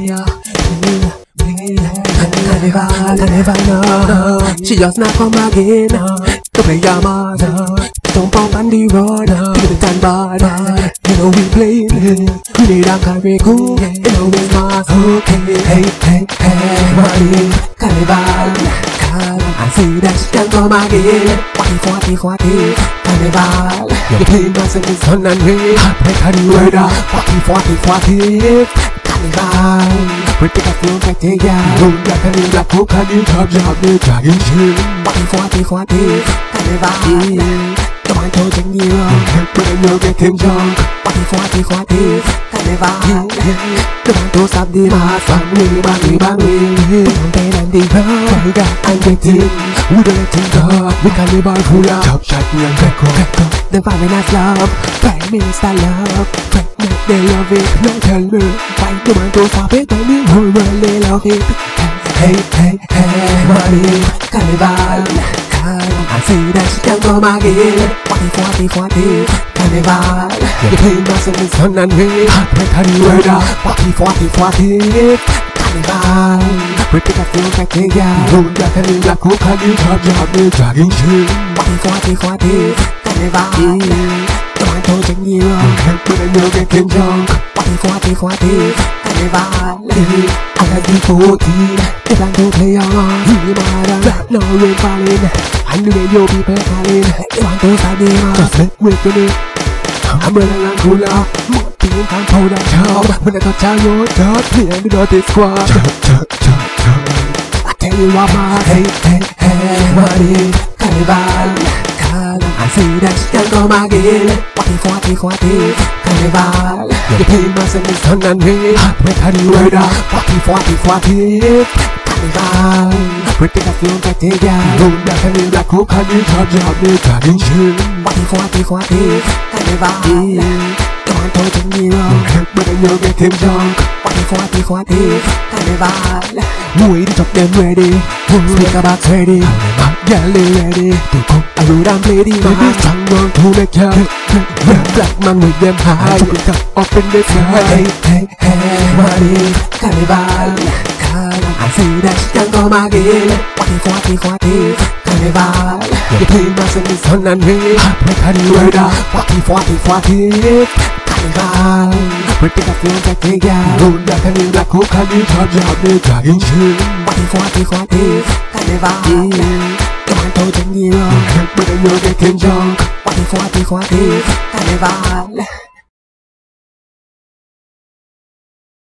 never know. She just not come again. To play your mother. Jump up on the road. Give it time bad. You know we play. We need a carriacou. You know it's not okay. Hey, money, carnival. I see that she can come again. 40, carnival. You play us in the sun and rain. Heartbreak and murder. 40, carnival. Pretty got feels like they got. Don't black and black hook and you top job the dragon shit. 40, carnival. Don't want to take you wrong, but I know get him drunk. 40, carnival. Don't want to stop the mass. Bang me. Don't pay them the road. I'm getting. We don't let him go. We carnival full of top shot me and Ghetto. The very nice love. Prime Minister love. Pregnant they love it. Now tell me why don't want to stop it. Tell me whole world they love it. Hey, money, carnival. I say that she can come again. 40, carnival. You play us in the sun and rain. Heartbreak and murder. 40, carnival. Pretty got feels like they got. Don't black and black hook and you top job the dragon shit. 40, carnival. Don't want to take you wrong, but I know get him drunk. 40, carnival. I got the 14. They plan to play on. You matter. Black no rain falling. And the radio people calling. They want to start the mass. Just let me finish. I'm running around cooler. More team can powder job. When I touch on your job, me and the dirty squad. I tell you what, man. Hey, money, carnival. I say that she can come again. 40, carnival. You play us in the sun and rain. Heartbreak and murder. 40, carnival. Pretty got feels like they got. Don't black and black hook and you top job the dragon shit. 40, carnival. Don't want to take me wrong, but I know get him drunk. 40, carnival. Boy, the top them ready. Speaker box ready. Girl they ready to come. I road and play the baby strong run to make ya. Black man with them high. Put it up in the sky. Hey, money, carnival. I say that she can come again. 40, carnival. You play us in the sun and rain. Heartbreak and murder. 40, carnival. Pretty got feels like they got. Don't black and black hook and you top job the dragon shit. 40, carnival. Don't want to take you wrong, but I know get him drunk. 40, carnival.